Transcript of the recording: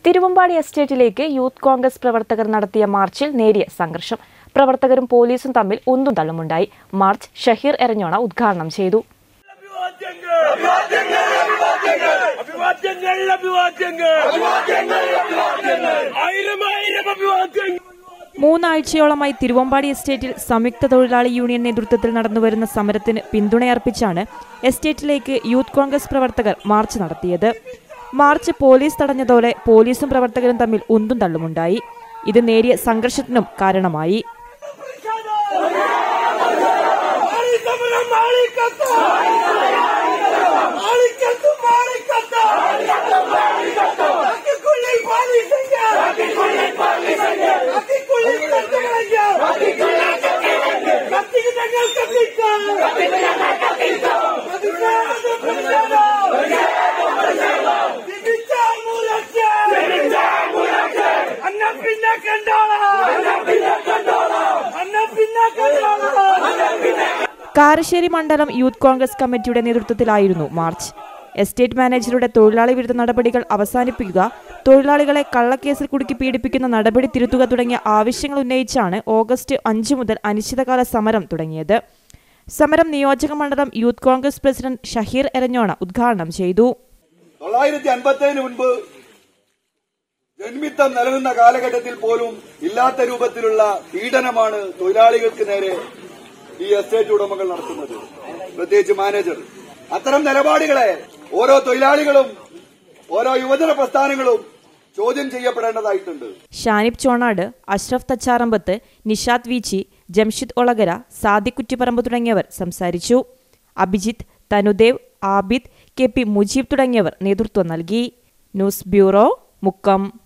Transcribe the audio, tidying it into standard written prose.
Thiruvambady എസ്റ്റേറ്റിലേക്ക് youth Congress പ്രവർത്തകർ നടത്തിയ മാർച്ചിൽ നേരിയ സംഘർഷം. പ്രവർത്തകരും പോലീസും തമ്മിൽ ഉന്തും തള്ളുമുണ്ടായി. മാർച്ച് ഷഹീർ എരഞ്ഞോണ ഉദ്ഘാടനം ചെയ്തു. മൂന്നാഴ്ചയോളമായി തിരുവമ്പാടി എസ്റ്റേറ്റിൽ സംയുക്ത തൊഴിലാളി യൂണിയൻ നേതൃത്വത്തിൽ നടന്നുവരുന്ന സമരത്തിന് പിന്തുണയർപ്പിച്ചാണ് എസ്റ്റേറ്റിലേക്ക് യൂത്ത് കോൺഗ്രസ് പ്രവർത്തകർ മാർച്ച് നടത്തിയത്. മാർച്ച് പോലീസ് തടഞ്ഞതോടെ പോലീസും പ്രവർത്തകരും തമ്മിൽ ഉന്തും തള്ളുമുണ്ടായി. ഇത് നേരിയ സംഘർഷത്തിനും കാരണമായി. കാരശ്ശേരി മണ്ഡലം യൂത്ത് കോൺഗ്രസ് കമ്മിറ്റിയുടെ നേതൃത്വത്തിലായിരുന്നു മാർച്ച്. എസ്റ്റേറ്റ് മാനേജറുടെ തൊഴിലാളി വിരുദ്ധ നടപടികൾ അവസാനിപ്പിക്കുക, തൊഴിലാളികളെ കള്ളക്കേസിൽ കുടുക്കി പീഡിപ്പിക്കുന്ന നടപടി തിരുത്തുക തുടങ്ങിയ ആവശ്യങ്ങൾ ഉന്നയിച്ചാണ് ഓഗസ്റ്റ് 5 മുതൽ അനിശ്ചിതകാല സമരം തുടങ്ങിയത്. സമരം നിയോജക മണ്ഡലം യൂത്ത് കോൺഗ്രസ് പ്രസിഡന്റ് ഷഹീർ എരഞ്ഞോണ ഉദ്ഘാടനം ചെയ്തു. 957 മുൻപ് ജന്മിത്തം നൽകുന്ന കാലഘട്ടത്തിൽ പോലും ഇല്ലാത്ത രൂപത്തിലുള്ള പീഡനമാണ് തൊഴിലാളികൾക്ക് നേരെ ഈ എസ്റ്റേറ്റ് ഉടമകൾ നടത്തുന്നത്, പ്രത്യേകിച്ച് മാനേജർ. അത്തരം നിലപാടുകളെ ഓരോ തൊഴിലാളികളും ഓരോ യുവജന പ്രസ്ഥാനങ്ങളും ചോദ്യം ചെയ്യപ്പെടേണ്ടതായിട്ടുണ്ട്. ഷാനിബ് ചോണാട്, അഷ്റഫ് തച്ചാറമ്പത്ത്, നിഷാദ് വീച്ചി, ജംഷിദ് ഒളകര, സാദിഖ് കുറ്റിപ്പറമ്പ് തുടങ്ങിയവർ സംസാരിച്ചു. അഭിജിത്ത്, തനുദേവ്, ആബിദ്, കെ പി മുജീബ് തുടങ്ങിയവർ നേതൃത്വം നൽകി. News bureau, Mukkam.